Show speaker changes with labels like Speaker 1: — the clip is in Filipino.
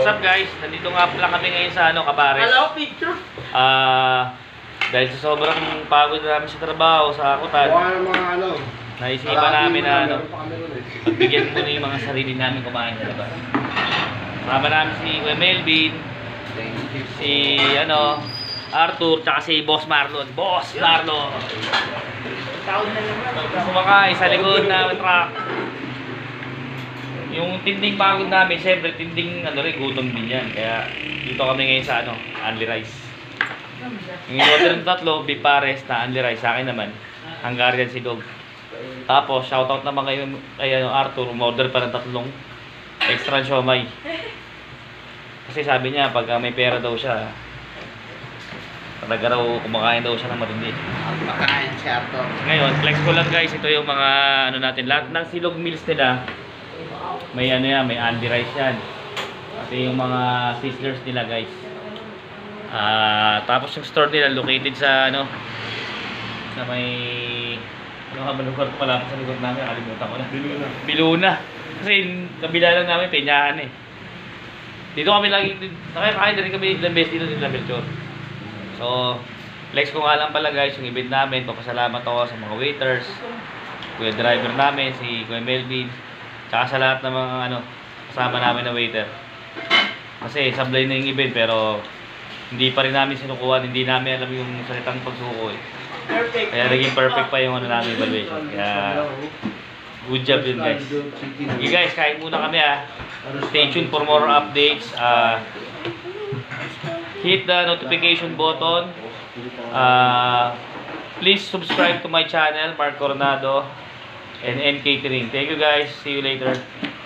Speaker 1: What's up guys? Nandito nga pala kami ngayon sa Cabares.
Speaker 2: Hello, picture.
Speaker 1: Dahil sa sobrang pagod namin sa trabaho, sa akutan, naisipan namin na magbigyan muna yung mga sarili namin kumain sa labas. Kasama namin si Kuya Melvin, si Arthur, tsaka si Boss Marlon. Boss Marlon! Kumakain sa likod na truck. Yung tinding pagod namin, siyempre tinding gutom din yan. Kaya dito kami ngayon sa Only Rice. Yung order ng tatlo, beef pares na Only Rice. Sa akin naman, Hungarian Sidog. Tapos, shoutout naman kay Arthur, umorder pa ng tatlong extra siomay. Kasi sabi niya, pag may pera daw siya, talaga raw kumakain daw siya ng matindi.
Speaker 2: Makain si Arthur.
Speaker 1: Ngayon, flex ko lang guys, ito yung mga natin, lahat ng silog meals nila. May may Only Rice yan. Pati yung mga sizzlers nila guys. Tapos yung store nila located sa sa may lugar pala sa lugar namin, nakalimutan ko na. Biluna. Kasi kabila lang namin Peñahan eh. Dito kami lagi nakakain din kami ilang beses dito sa Melchor. So, flex ko nga lang pala guys yung event namin. Pasalamat ako sa mga waiters, kuya driver namin, si Kuya Melvin, tsaka sa lahat ng mga kasama namin na waiter. Kasi sablay na yung event pero hindi pa rin namin sinukuha, hindi namin alam yung salitang pagsuko eh. Kaya naging perfect pa yung namin evaluation. Kaya good job yun guys. Okay guys, kain muna kami Stay tuned for more updates. Hit the notification button. Please subscribe to my channel, Mark Coronado and N Catering. Thank you guys. See you later.